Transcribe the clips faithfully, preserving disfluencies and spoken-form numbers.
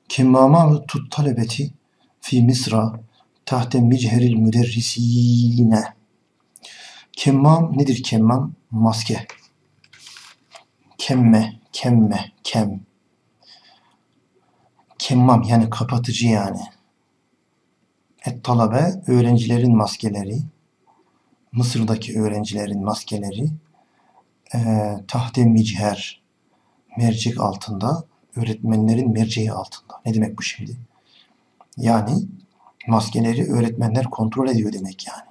Kemmâmâ tut talebeti fi Misra tahte micheril müderrisîne. Kemmam nedir kemmam? Maske. Kemme, kemme, kem. Kemmam yani kapatıcı yani. Et talabe öğrencilerin maskeleri. Mısır'daki öğrencilerin maskeleri. E, tahte micher. Mercek altında. Öğretmenlerin merceği altında. Ne demek bu şimdi? Yani maskeleri öğretmenler kontrol ediyor demek yani.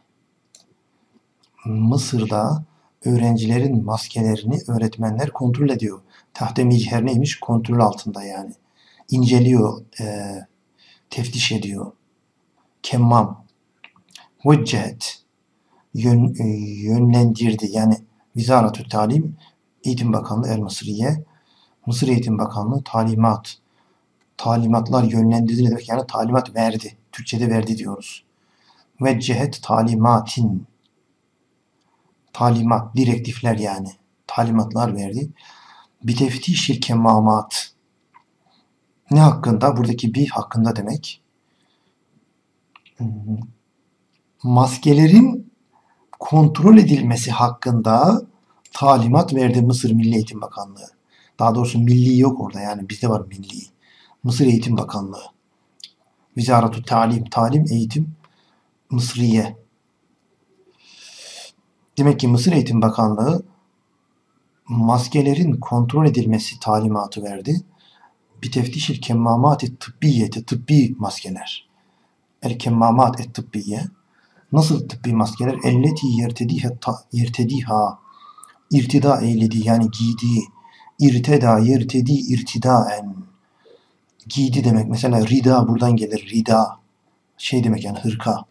Mısır'da öğrencilerin maskelerini öğretmenler kontrol ediyor. Tahte micher neymiş? Kontrol altında yani. İnceliyor, e, teftiş ediyor. Kemmam. Veccehet. Yön, e, yönlendirdi. Yani Vizaratü Talim, Eğitim Bakanlığı El Mısriye. Mısır Eğitim Bakanlığı talimat. Talimatlar yönlendirdi ne demek? Yani talimat verdi. Türkçe'de verdi diyoruz. Veccehet talimatin. Talimat, direktifler yani. Talimatlar verdi. Biteftişil kemmamat. Ne hakkında? Buradaki bir hakkında demek. Maskelerin kontrol edilmesi hakkında talimat verdi Mısır Milli Eğitim Bakanlığı. Daha doğrusu milli yok orada yani bizde var milli. Mısır Eğitim Bakanlığı. Vizaratü Talim, Talim Eğitim Mısriye. Demek ki Mısır Eğitim Bakanlığı maskelerin kontrol edilmesi talimatı verdi. Bir teftişil kemmamati tıbbiyeti, tıbbi maskeler. El kemmamat et tıbbiye. Nasıl tıbbi maskeler? Elleti yertediha, yertediha irtida eyledi yani giydiği. İrteda yertedi irtidaen. Giydi demek. Mesela rida buradan gelir. Rida. Şey demek yani hırka.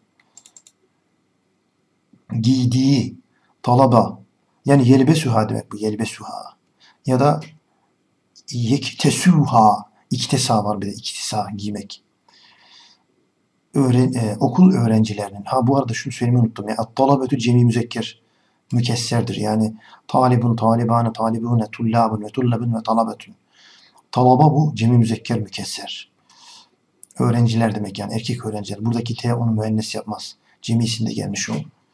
Giydiği. Talaba. Yani yelbesuha demek bu. Yelbesuha. Ya da yektesuha. İktesa var bir de. İktisa giymek. Öğren, e, okul öğrencilerinin. Ha bu arada şunu söylemeyi unuttum. Ya, talabetü cemi müzekker. Mükesserdir. Yani talibun, talibane, talibune, tullabun ve tullabun ve talabetun. Talaba bu cemi müzekker mükesser. Öğrenciler demek yani erkek öğrenciler. Buradaki T onu müennes yapmaz. Cemisinde gelmiş o.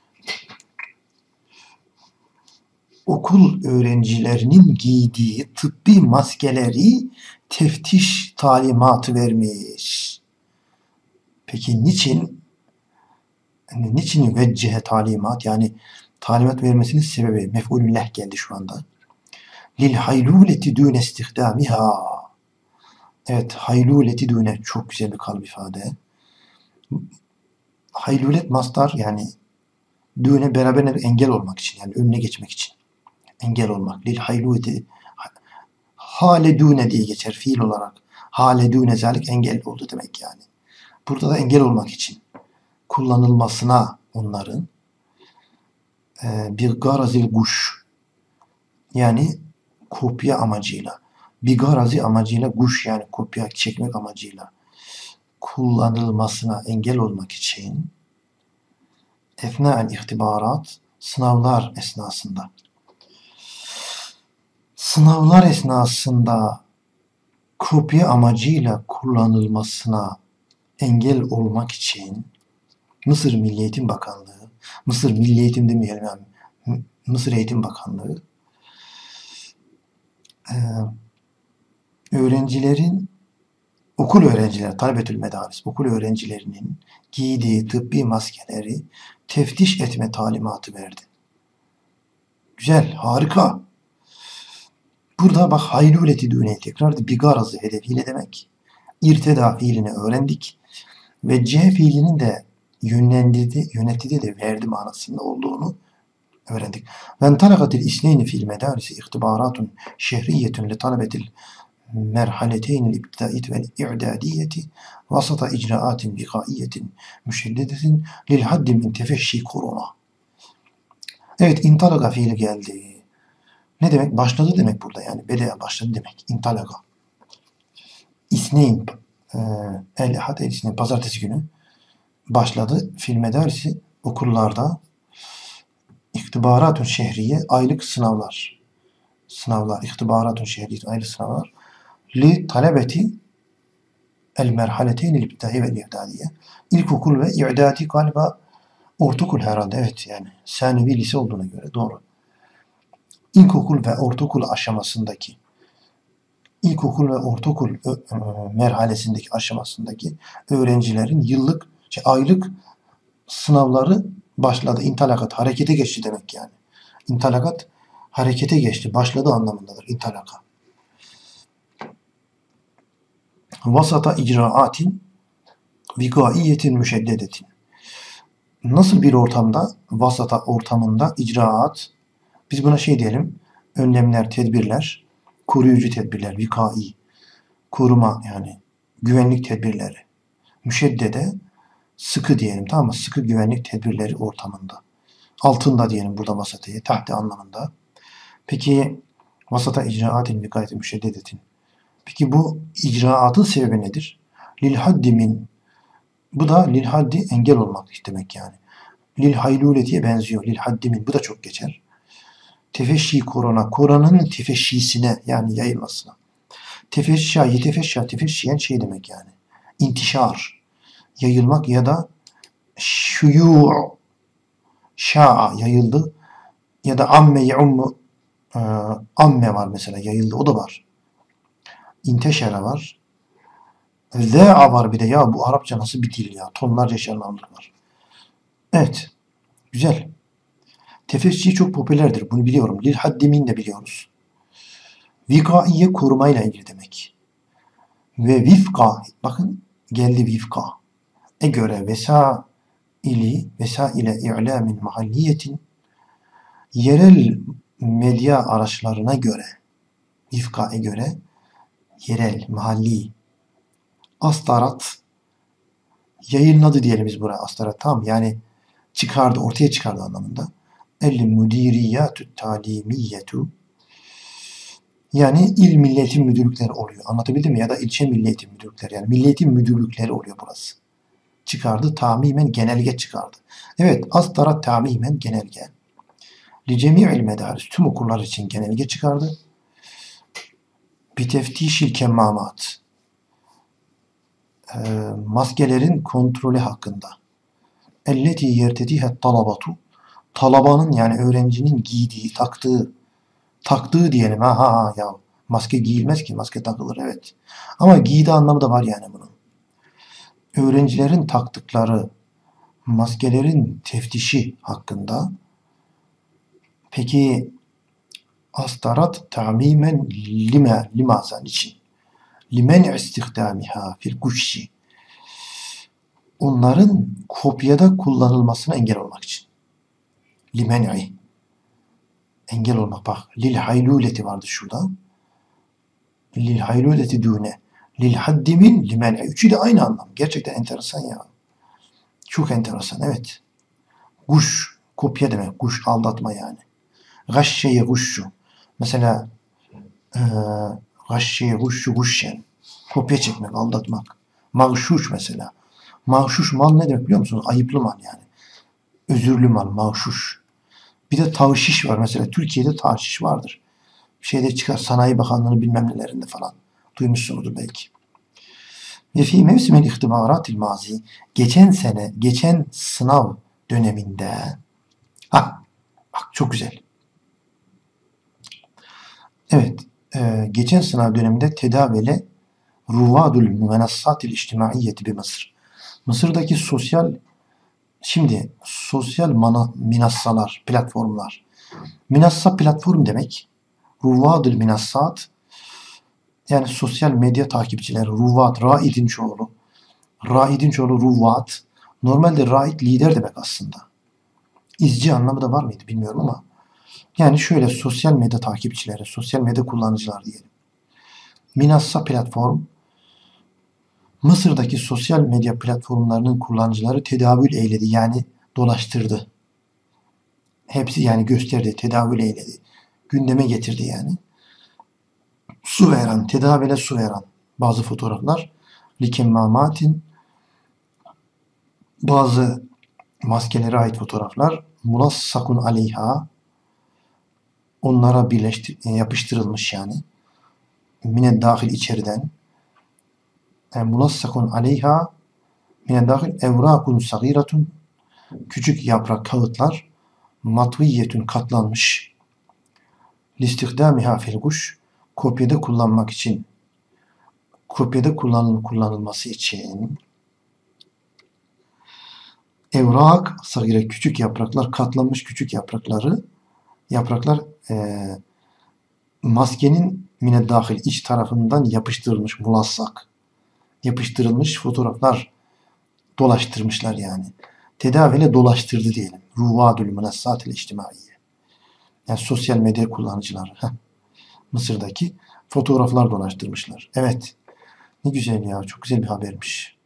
Okul öğrencilerinin giydiği tıbbi maskeleri teftiş talimatı vermiş. Peki niçin? Yani niçin veccehe talimat? Yani talimat vermesinin sebebi mef'ulüllah geldi şu anda. Lil hayluleti dûne istihdâmiha. Evet, hayluleti dûne çok güzel bir kalıp ifade. Haylulet mastar yani dûne beraberine bir engel olmak için yani önüne geçmek için. Engel olmak. Lil hayluleti hale dûne diye geçer fiil olarak. Hale dûne zalik engel oldu demek yani. Burada da engel olmak için kullanılmasına onların e, bir garazil guş yani kopya amacıyla bir garazi amacıyla guş yani kopya çekmek amacıyla kullanılmasına engel olmak için efnâ'el ihtibarat sınavlar esnasında sınavlar esnasında kopya amacıyla kullanılmasına engel olmak için Mısır Milli Eğitim Bakanlığı, Mısır Milli Eğitim demeyelim yani, Mısır Eğitim Bakanlığı e, öğrencilerin, okul öğrencileri, talebetül medaris, okul öğrencilerinin giydiği tıbbi maskeleri teftiş etme talimatı verdi. Güzel, harika. Burada bak hayluleti düğüne tekrar bir garazı hedefiyle demek. İrteda fiilini öğrendik. Ve C fiilinin de yönlendirdi, yönetildi de verdi manasında olduğunu öğrendik. Ve entalakatil isneyni fil medarisi ihtibaratun şehriyetun li talebetil merhaleteynil ibtidait vel i'dadiyeti vasata icraatin vikaiyetin müşeddedetin lil haddi min tefeşşi korona. Evet, intalaka fiili geldi. Ne demek? Başladı demek burada yani. Bedea başladı demek. İntalaka. İsneyn El Ehad El İsneyn pazartesi günü başladı. Fil medarisi okullarda ihtibaratun şehriye aylık sınavlar. Sınavlar. İhtibaratun şehriye aylık sınavlar. Li talebeti El merhaleteyn ibtidai ve i'dadiye. İlkokul ve i'dadi galiba ortaokul herhalde. Evet yani. Sanivi lise olduğuna göre doğru. İlkokul ve ortaokul aşamasındaki ilkokul ve ortaokul merhalesindeki aşamasındaki öğrencilerin yıllık, şey, aylık sınavları başladı. İntalakat harekete geçti demek yani. İntalakat harekete geçti. Başladı anlamındadır intalaka. Vasata icraatin vikaiyetin müşeddedetin. Nasıl bir ortamda, vasata ortamında icraat, biz buna şey diyelim, önlemler, tedbirler, koruyucu tedbirler, vikai, koruma yani güvenlik tedbirleri. Müşeddede sıkı diyelim, tamam mı? Sıkı güvenlik tedbirleri ortamında. Altında diyelim burada vasatayı, tahti anlamında. Peki vasata icraatin vikayeti müşeddedetin. Peki bu icraatın sebebi nedir? Lil haddimin. Bu da lil haddi engel olmak demek yani. Lil hayluletiye benziyor. Lil haddimin. Bu da çok geçer. Tefeşşi korona. Koronanın tefeşşisine yani yayılmasına. Tefeşşa, yetefeşşa, tefeşşiyen şey demek yani. İntişar. Yayılmak ya da şuyu' şa'a yayıldı ya da amme ye'ummu amme var mesela yayıldı o da var. İnteşara var. Ze'a var bir de ya bu Arapça nasıl bir dil ya. Tonlarca şey anlamları var. Evet. Güzel. Tefeşşi çok popülerdir. Bunu biliyorum. Lil haddimin de biliyoruz. Vikaiye korumayla ilgili demek. Ve vifka. Bakın geldi vifka. E göre vesa ili vesaile i'lamin mahalliyetin yerel medya araçlarına göre vifka'ya göre yerel, mahalli astarat yayınladı diyelim biz buraya astarat tamam yani çıkardı, ortaya çıkardı anlamında. El müdiriyatü talimiyetu yani il milletin müdürlükleri oluyor. Anlatabildim mi? Ya da ilçe milliyetin müdürlükleri yani milletin müdürlükleri oluyor burası. Çıkardı, tamimen genelge çıkardı. Evet, astarat tamimen genelge. Li cemi'il medaris tüm okullar için genelge çıkardı. Bi teftişil kemmamat e, maskelerin kontrolü hakkında. Elleti yertedihet talabatu talabanın yani öğrencinin giydiği, taktığı taktığı diyelim ha ha ha ya maske giyilmez ki maske takılır evet. Ama giydiği anlamı da var yani bunun. Öğrencilerin taktıkları maskelerin teftişi hakkında peki astarat tamimen lima limazan için limen istihdamiha fil kuşşi onların kopyada kullanılmasına engel olmak için limen'i engel olmak bak lil hayluleti vardı şurada lil hayluleti düne lil haddimin limen'i üçü de aynı anlam gerçekten enteresan ya çok enteresan evet kuş kopya demek kuş aldatma yani gashşeye kuşşu mesela gashşeye kuşşu kuşşen kopya çekmek aldatmak mağşuş mesela mağşuş mal ne demek biliyor musunuz ayıplı mal yani özürlü mal mağşuş bir de tavşiş var mesela Türkiye'de tavşiş vardır şeyde çıkar Sanayi Bakanlığı'nın bilmem nelerinde falan duymuşsunuzdur belki. Ve fi mevsimil ihtibaratil mazi geçen sene geçen sınav döneminde ha bak çok güzel evet e, geçen sınav döneminde tedavele ruvadul menassatil içtimaiyeti bir Mısır Mısır'daki sosyal şimdi sosyal mana, minassalar platformlar minassa platform demek ruvadul minassat yani sosyal medya takipçileri ruvat raidin çoğulu raidin çoğulu ruvat normalde raid lider demek aslında izci anlamı da var mıydı bilmiyorum ama yani şöyle sosyal medya takipçileri sosyal medya kullanıcılar diyelim minassa platform Mısır'daki sosyal medya platformlarının kullanıcıları tedavül eyledi yani dolaştırdı hepsi yani gösterdi tedavül eyledi gündeme getirdi yani su veren, tedavile su veren bazı fotoğraflar likemmamatin bazı maskelere ait fotoğraflar mulassakun aleyha onlara birleştir yapıştırılmış yani mine dahil içeriden E, mulassakun aleyha mine dahil evrakun sagiratun, küçük yaprak kağıtlar, matviyyetun katlanmış, listihdamiha fil guş, kopyada kullanmak için, kopyada kullanıl kullanılması için, evrak sagire, küçük yapraklar, katlanmış küçük yaprakları, yapraklar e, maskenin mine dahil iç tarafından yapıştırılmış, mulassak yapıştırılmış fotoğraflar dolaştırmışlar yani. Tedaviyle dolaştırdı diyelim. Ruvadül münassatil içtimaiye. Yani sosyal medya kullanıcıları. Heh. Mısır'daki fotoğraflar dolaştırmışlar. Evet. Ne güzel ya. Çok güzel bir habermiş.